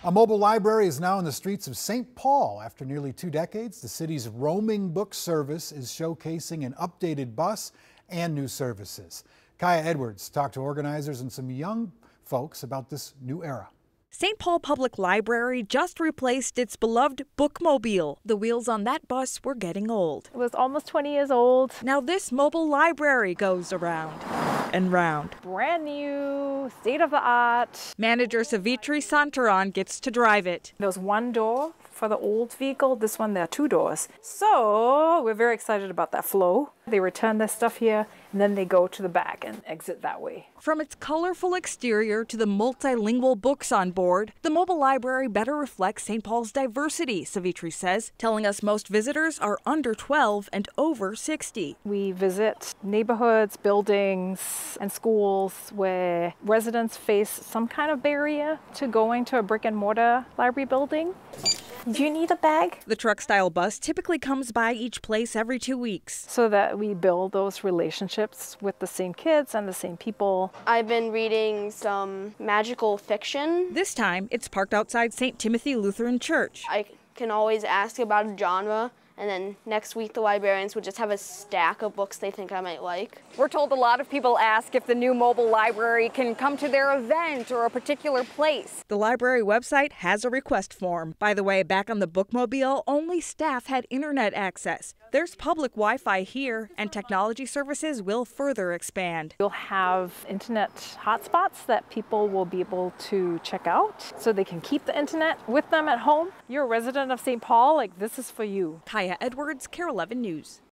A mobile library is now in the streets of St. Paul. After nearly 2 decades, the city's roaming book service is showcasing an updated bus and new services. Kaya Edwards talked to organizers and some young folks about this new era. St. Paul Public Library just replaced its beloved bookmobile. The wheels on that bus were getting old. It was almost 20 years old. Now this mobile library goes around and round. Brand new, state of the art. Manager Savitri Santaran gets to drive it. There's one door for the old vehicle. This one, there are 2 doors. So we're very excited about that flow. They return their stuff here and then they go to the back and exit that way. From its colorful exterior to the multilingual books on board, the mobile library better reflects St. Paul's diversity, Savitri says, telling us most visitors are under 12 and over 60. We visit neighborhoods, buildings, and schools where residents face some kind of barrier to going to a brick and mortar library building. Do you need a bag? The truck-style bus typically comes by each place every 2 weeks. So that we build those relationships with the same kids and the same people. I've been reading some magical fiction. This time, it's parked outside St. Timothy Lutheran Church. I can always ask about a genre, and then next week the librarians would just have a stack of books they think I might like. We're told a lot of people ask if the new mobile library can come to their event or a particular place. The library website has a request form. By the way, back on the bookmobile, only staff had internet access. There's public Wi-Fi here, and technology services will further expand. You'll have internet hotspots that people will be able to check out so they can keep the internet with them at home. You're a resident of St. Paul, like this is for you. Kaya Edwards, KARE 11 News.